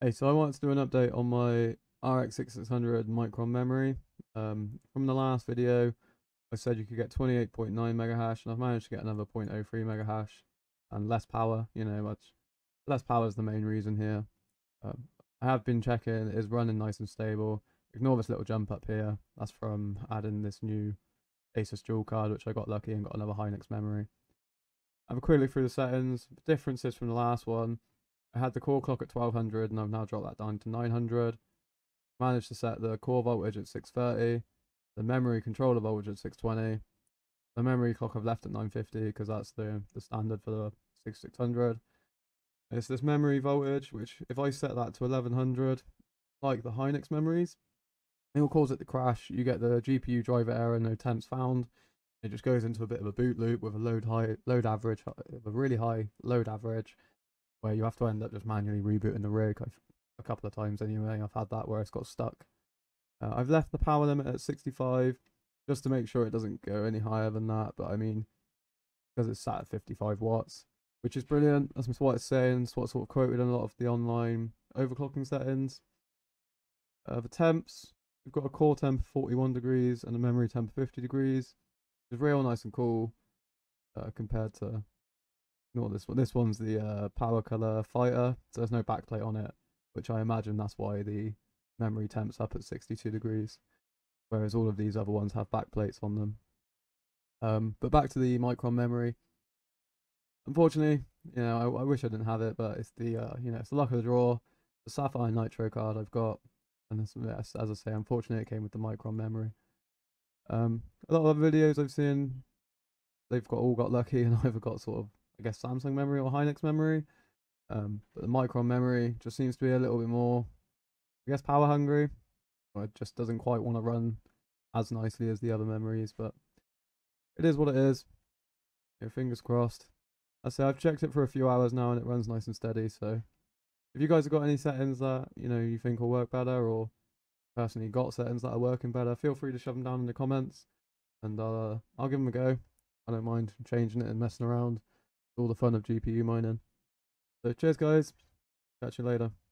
Hey, so I wanted to do an update on my RX6600 MICRON memory. From the last video, I said you could get 28.9 mega hash, and I've managed to get another 0.03 mega hash and less power. Much less power is the main reason here. I have been checking; it is running nice and stable. Ignore this little jump up here. That's from adding this new Asus dual card, which I got lucky and got another Hynix memory. I've quickly through the settings. The differences from the last one. I had the core clock at 1200 and I've now dropped that down to 900. Managed to set the core voltage at 630, the memory controller voltage at 620. The memory clock I've left at 950 because that's the standard for the 6600. It's this memory voltage, which if I set that to 1100, like the Hynix memories, it will cause it to crash. You get the GPU driver error, no temps found. It just goes into a bit of a boot loop with a really high load average, where you have to end up just manually rebooting the rig. A couple of times anyway, I've had that where it's got stuck. I've left the power limit at 65 just to make sure it doesn't go any higher than that, but I mean, because it's sat at 55 watts, which is brilliant. That's what it's saying. It's what's sort of quoted in a lot of the online overclocking settings. The temps, we've got a core temp of 41 degrees and a memory temp of 50 degrees. It's real nice and cool compared to not this one. This one's the power color fighter, so there's no backplate on it, which I imagine that's why the memory temp's up at 62 degrees, whereas all of these other ones have backplates on them. But back to the MICRON memory. Unfortunately, I wish I didn't have it, but it's the it's the luck of the draw. The Sapphire Nitro card I've got, and this, as I say, unfortunately it came with the MICRON memory. A lot of other videos I've seen, they've all got lucky and either got sort of, I guess, Samsung memory or Hynix memory. But the MICRON memory just seems to be a little bit more, I guess, power hungry. Or it just doesn't quite want to run as nicely as the other memories, but it is what it is. Fingers crossed. I say I've checked it for a few hours now and it runs nice and steady. So if you guys have got any settings that you think will work better, or personally got settings that are working better, feel free to shove them down in the comments, and I'll give them a go. I don't mind changing it and messing around. All the fun of GPU mining. So cheers guys, catch you later.